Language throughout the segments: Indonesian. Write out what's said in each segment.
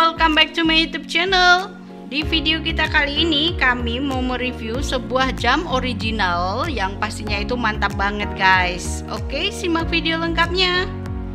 welcome back to my YouTube channel. Di video kita kali ini kami mau mereview sebuah jam original yang pastinya itu mantap banget guys. Oke, simak video lengkapnya.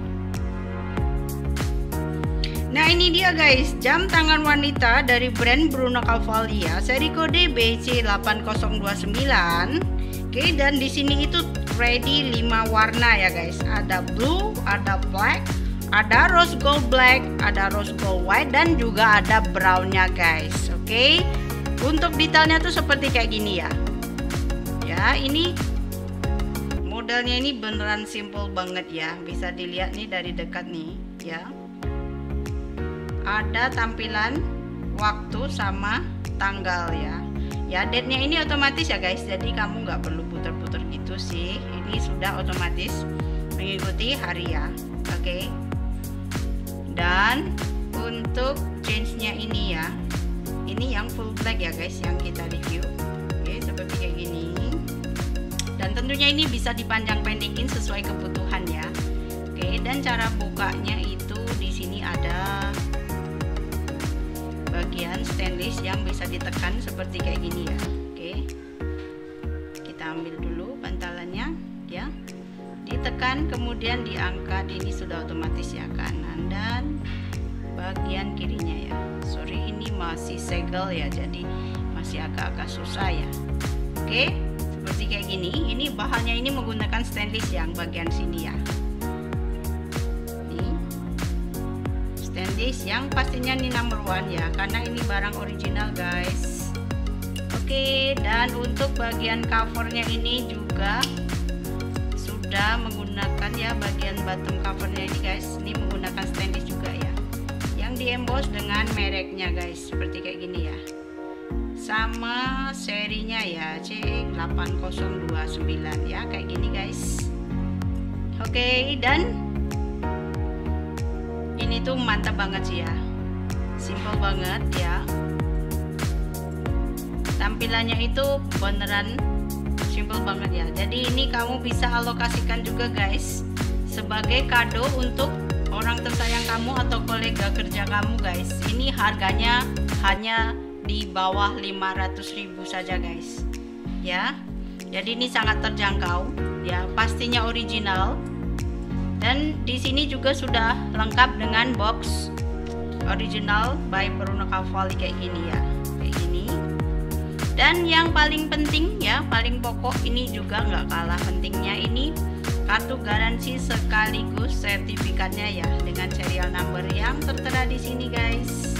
Nah ini dia guys, jam tangan wanita dari brand Bruno Cavalli, seri kode BC8029. Oke, dan di sini itu ready 5 warna ya guys. Ada blue, ada black, ada rose gold black, ada rose gold white, dan juga ada brownnya guys. Oke, untuk detailnya tuh seperti kayak gini ya. Ya, ini modelnya ini beneran simple banget ya. Bisa dilihat nih dari dekat nih ya. Ada tampilan waktu sama tanggal ya. Ya, date-nya ini otomatis ya guys. Jadi kamu nggak perlu putar-putar gitu sih. Ini sudah otomatis mengikuti hari ya. Oke. Dan untuk chainnya ini ya, ini yang full black ya guys yang kita review. Oke, seperti kayak gini. Dan tentunya ini bisa dipanjang pendekin sesuai kebutuhan ya. Oke, dan cara bukanya itu di sini ada bagian stainless yang bisa ditekan seperti kayak gini ya. Oke, kita ambil dulu bantalannya ya, ditekan kemudian diangkat. Ini sudah otomatis ya, kanan dan bagian kirinya ya. Sorry, ini masih segel ya, jadi masih agak-agak susah ya. Oke, seperti kayak gini. Ini bahannya ini menggunakan stainless yang bagian sini ya. Ini stainless yang pastinya ini number one ya, karena ini barang original guys. Oke, dan untuk bagian covernya ini juga sudah menggunakan ya, bagian bottom covernya ini guys, ini menggunakan stainless juga ya, yang di emboss dengan mereknya guys, seperti kayak gini ya, sama serinya ya, C8029 ya, kayak gini guys. Oke, dan ini tuh mantap banget sih ya, simple banget ya, tampilannya itu beneran simple banget ya. Jadi ini kamu bisa alokasikan juga guys sebagai kado untuk orang tersayang kamu atau kolega kerja kamu guys. Ini harganya hanya di bawah 500.000 saja guys ya. Jadi ini sangat terjangkau ya, pastinya original. Dan di sini juga sudah lengkap dengan box original by Bruno Cavalli kayak gini ya, kayak gini. Dan yang paling penting ya, paling pokok ini juga nggak kalah pentingnya, ini kartu garansi sekaligus sertifikatnya ya, dengan serial number yang tertera di sini guys.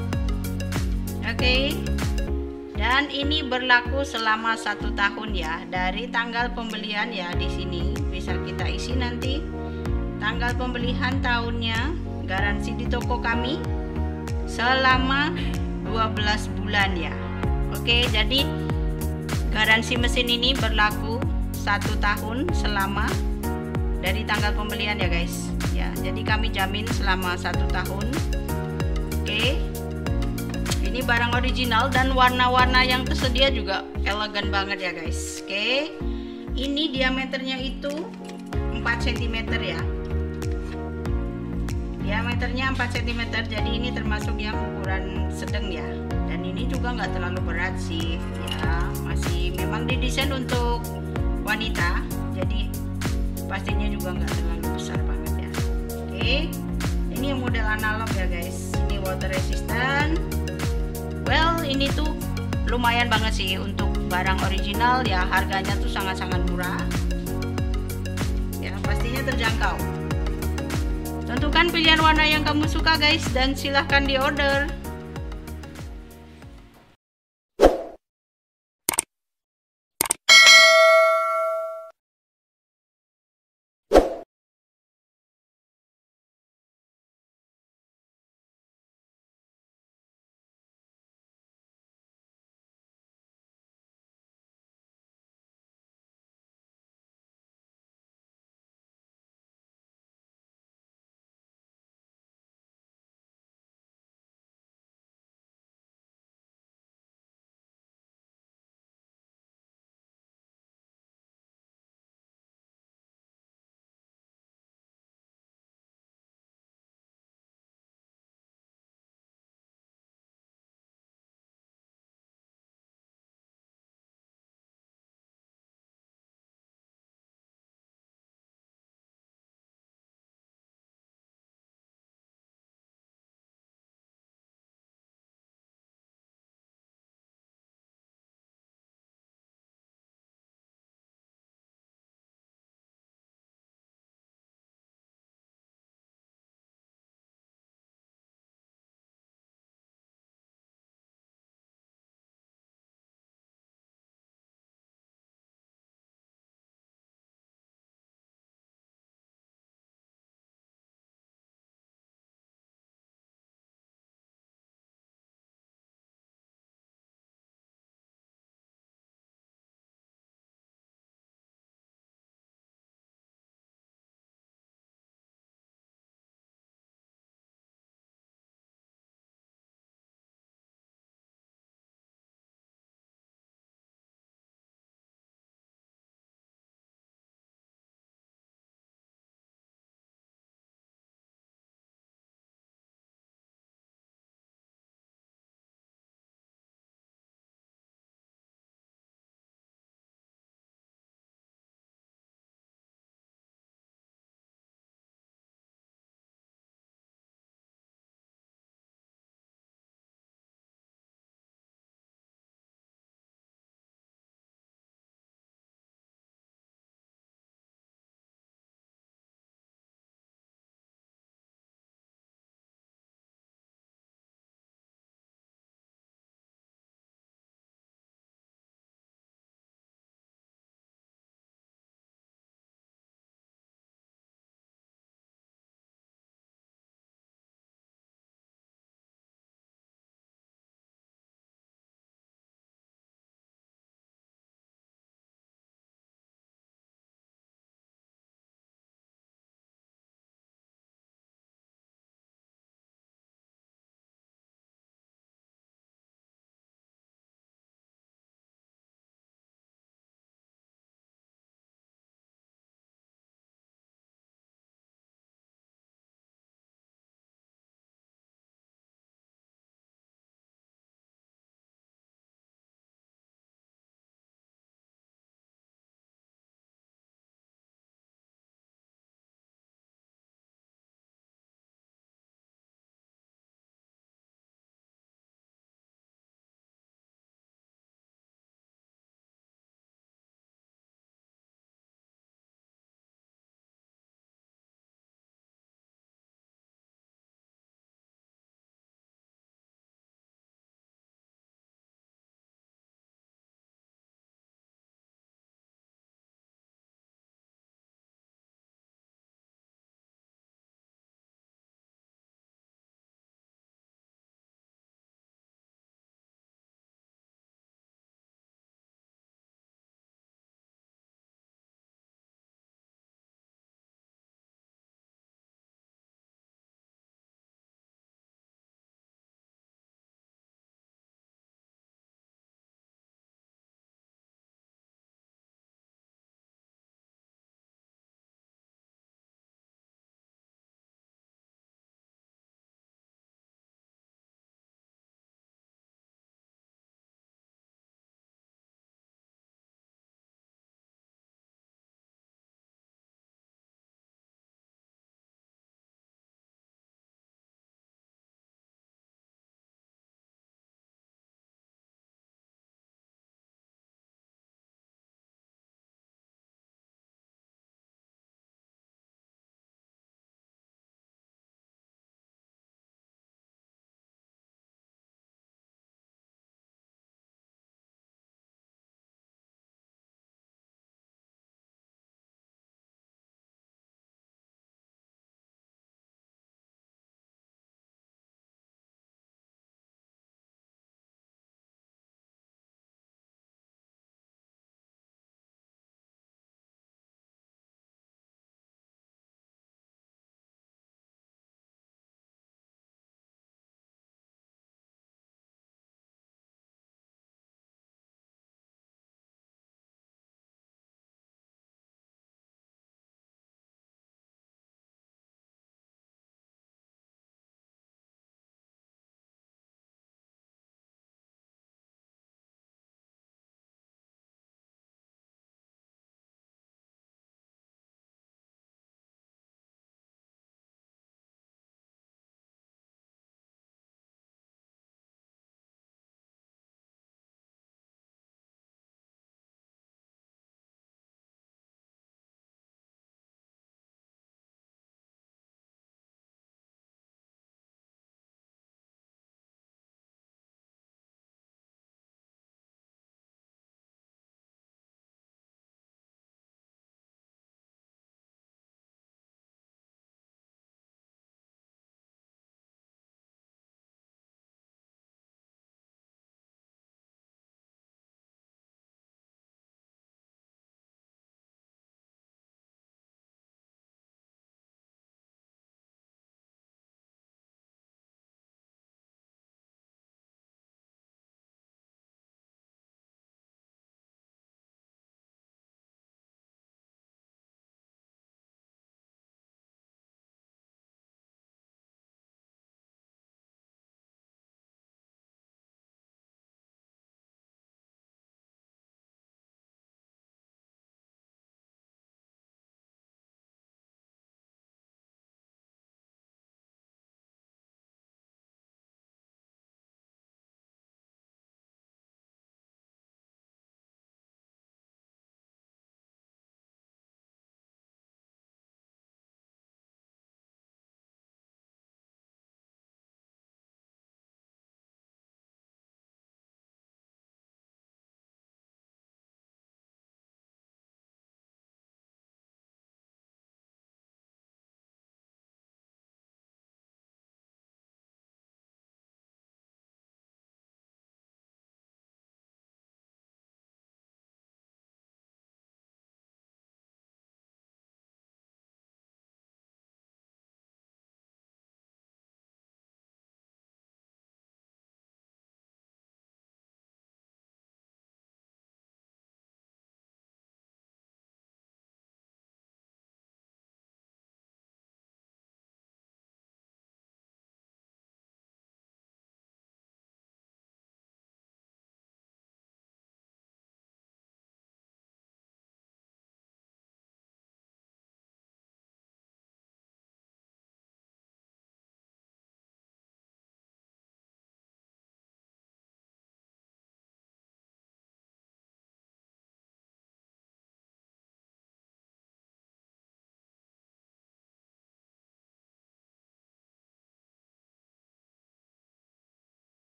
Oke, dan ini berlaku selama 1 tahun ya, dari tanggal pembelian ya. Di sini bisa kita isi nanti tanggal pembelian, tahunnya, garansi di toko kami selama 12 bulan ya. Oke, jadi garansi mesin ini berlaku 1 tahun selama dari tanggal pembelian ya guys ya. Jadi kami jamin selama 1 tahun. Oke, ini barang original dan warna-warna yang tersedia juga elegan banget ya guys. Oke, ini diameternya itu 4 cm ya, diameternya 4 cm. Jadi ini termasuk yang ukuran sedang ya, dan ini juga nggak terlalu berat sih ya, masih memang didesain untuk wanita, jadi pastinya juga nggak terlalu besar banget ya. Oke, ini yang model analog ya guys, ini water resistant. Well, ini tuh lumayan banget sih untuk barang original ya, harganya tuh sangat-sangat murah ya, pastinya terjangkau. Tentukan pilihan warna yang kamu suka guys, dan silahkan di order.